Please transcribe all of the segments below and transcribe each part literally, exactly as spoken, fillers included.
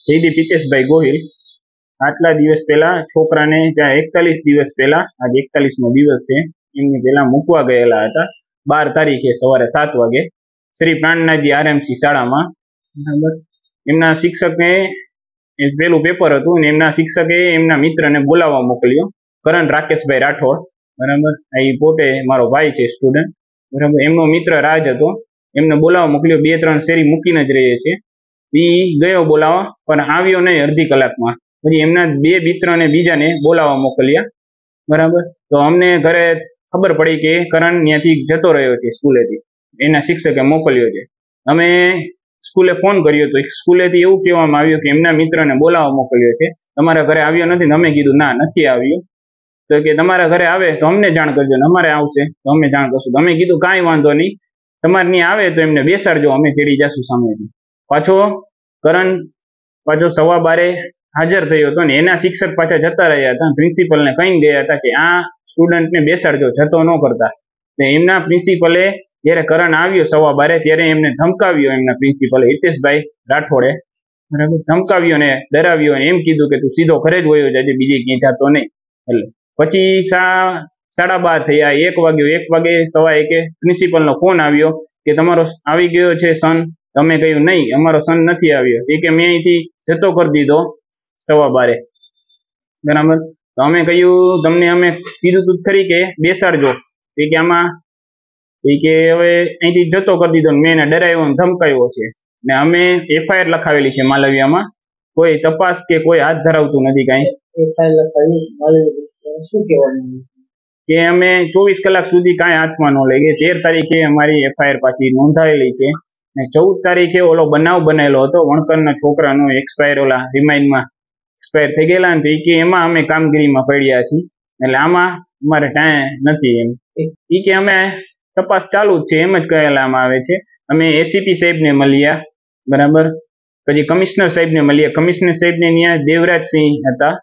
જયદીપ હિતેશભાઈ ગોહિલ આટલા દિવસ પહેલા છોકરાને જ્યાં એકતાલીસ દિવસ પહેલા આજે એકતાલીસમો દિવસ છે એમની પહેલા મૂકવા ગયેલા હતા બાર તારીખે સવારે સાત વાગે શ્રી પ્રાણનાથજી આરએમસી શાળામાં બરાબર એમના શિક્ષકને પેલું પેપર હતું અને એમના શિક્ષકે એમના મિત્રને બોલાવવા મોકલ્યો કરણ રાકેશભાઈ રાઠોડ બરાબર એ પોતે મારો ભાઈ છે સ્ટુડન્ટ બરાબર એમનો મિત્ર રાજ હતો એમને બોલાવવા મોકલ્યો બે ત્રણ શેરી મૂકીને જ રહે છે એ ગયો બોલાવવા પણ આવ્યો નહીં અડધી કલાકમાં પછી એમના બે મિત્રને બીજાને બોલાવવા મોકલ્યા બરાબર તો અમને ઘરે ખબર પડી કે કરણ ત્યાંથી જતો રહ્યો છે સ્કૂલેથી એના શિક્ષકે મોકલ્યો છે અમે સ્કૂલે ફોન કર્યો તો સ્કૂલેથી એવું કહેવામાં આવ્યું કે એમના મિત્રને બોલાવવા મોકલ્યો છે તમારા ઘરે આવ્યો નથી ને અમે કીધું ના નથી આવ્યું તો કે તમારા ઘરે આવે તો અમને જાણ કરજો ને અમારે આવશે તો અમે જાણ કરશું તો અમે કીધું કાંઈ વાંધો નહીં તમારે નહીં આવે તો એમને બેસાડજો અમે તેડી જશું સામેથી પાછો કરણ પાછો સવા બારે હાજર થયો હતો ને એના શિક્ષક પાછા જતા રહ્યા હતા પ્રિન્સિપલને કહીને ગયા હતા કે આ સ્ટુડન્ટને બેસાડજો જતો ન કરતા એમના પ્રિન્સિપલે જ્યારે કરણ આવ્યો સવા બારે ત્યારે એમને ધમકાવ્યો એમના પ્રિન્સિપલે હિતેશભાઈ રાઠોડે બરાબર ધમકાવ્યો ને ડરાવ્યો ને એમ કીધું કે તું સીધો ઘરે જ વયો જજે બીજે ક્યાંય જતો નહીં એટલે પછી સા સાડા બાર થયા એક વાગ્યો એક વાગે સવા એકે પ્રિન્સિપલનો ફોન આવ્યો કે તમારો આવી ગયો છે સન તમે કહ્યું નહીં અમારો સન નથી આવ્યો એ કે મેં અહીંથી જતો કરી દીધો સવા બારે બરાબર તો અમે કહ્યું તમને અમે કીધું તું ખરી કે બેસાડજો એ કે આમાં એ કે હવે અહીંથી જતો કરી દીધો મેં એને ડરાવ્યો ધમકાવ્યો છે ને અમે એફઆઈઆર લખાવેલી છે માલવિયામાં કોઈ તપાસ કે કોઈ હાથ ધરાવતું નથી કાંઈ એફઆઈઆર લખાવી શું કહેવાનું કે અમે ચોવીસ કલાક સુધી કાંઈ હાથમાં ન લઈ તેર તારીખે અમારી એફઆઈઆર પાછી નોંધાયેલી છે ને ચૌદ તારીખે ઓલો બનાવ બનેલો હતો વણકરના છોકરાનો એક્સપાયર ઓલા રિમાઇન્ડમાં એક્સપાયર થઈ ગયેલા ને કે એમાં અમે કામગીરીમાં પડ્યા છીએ એટલે આમાં અમારે ટાઈમ નથી એમ એ કે અમે તપાસ ચાલુ જ છે એમ જ કહેવામાં આવે છે અમે એસીપી સાહેબને મળ્યા બરાબર પછી કમિશનર સાહેબને મળ્યા કમિશનર સાહેબને ત્યાં દેવરાજસિંહ હતા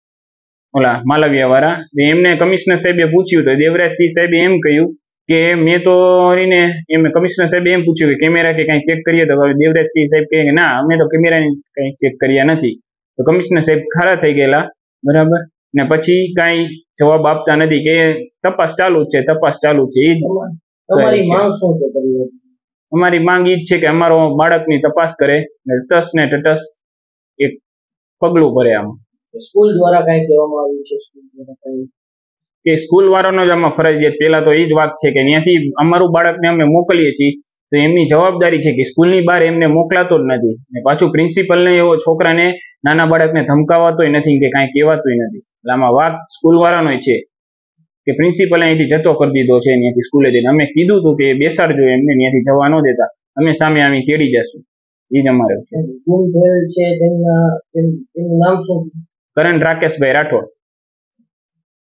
ઓલા માલવિયા વાળા એમને કમિશનર સાહેબે પૂછ્યું તો દેવરાજસિંહ સાહેબે એમ કહ્યું કે મેં તો એને એમ કમિશનર સાહેબે એમ પૂછ્યું કે કેમેરા કે કાંઈ ચેક કરીએ તો દેવરાજસિંહ સાહેબ કહે કે ના અમે તો કેમેરાની કંઈ ચેક કર્યા નથી તો કમિશનર સાહેબ ખારા થઈ ગયેલા બરાબર ને પછી કાંઈ જવાબ આપતા નથી કે તપાસ ચાલુ જ છે તપાસ ચાલુ છે એ જ તમારી માંગ શું છે? અમારી માંગ એ જ છે કે અમારો બાળકની તપાસ કરે ને તટસ્થ ને તટસ્થ એક પગલું ભરે આમાં સ્કૂલ દ્વારા કઈ કહેવામાં આવ્યું છે સ્કૂલ દ્વારા કઈ કે સ્કૂલ વાળાનો જ આમાં ફરજિયાત પહેલા તો એ જ વાત છે કે ત્યાંથી અમારું બાળકને અમે મોકલીએ છીએ તો એમની જવાબદારી છે કે સ્કૂલની બહાર એમને મોકલાતો જ નથી ને પાછું પ્રિન્સિપલને એવો છોકરાને નાના બાળકને ધમકાવાતોય નથી કે કાંઈ કહેવાતું નથી એટલે આમાં વાત સ્કૂલ વાળાનો છે કે પ્રિન્સિપલે અહીંથી જતો કરી દીધો છે ત્યાંથી સ્કૂલે જઈને અમે કીધું હતું કે બેસાડજો એમને ત્યાંથી જવા ન દેતા અમે સામે આવી તેડી જશું એ જ અમારે છે ગુમ થયેલ છે તેમના તેમનું નામ શું? કરણ રાકેશભાઈ રાઠોડ